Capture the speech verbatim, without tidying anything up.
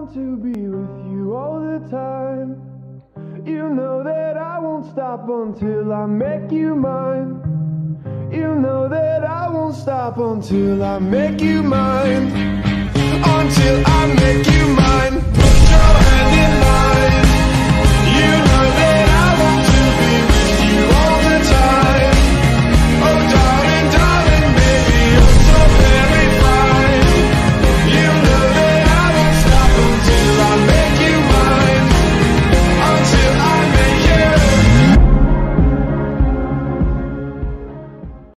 want to be with you all the time. You know that I won't stop until I make you mine. You know that I won't stop until I make you mine. Until I make you mine.